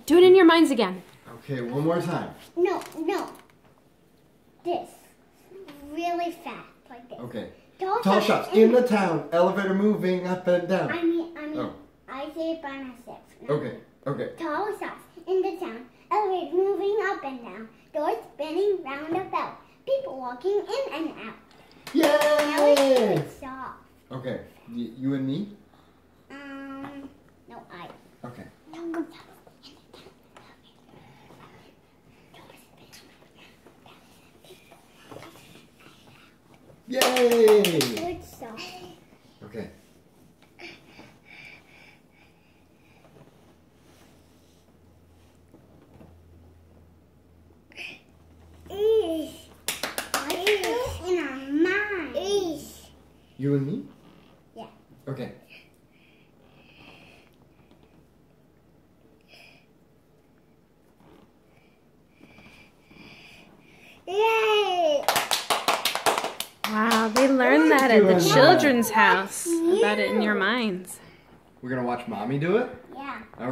Do it in your minds again. Okay, one more time. No. This. Really fast, like this. Okay. Tall shops in the town. Elevator moving up and down. I mean, Oh. I say it by myself. Okay. Tall shops in the town. Elevator moving up and down. Doors spinning round about. People walking in and out. Now it's Yay! really soft. Okay, you and me? No, I. Okay. Yay! Good soft. Okay. In our mind. You and me? Yeah. Okay. Yay! Wow, they learned that at the doing children's house. About it in your minds. We're gonna watch Mommy do it? Yeah. Okay.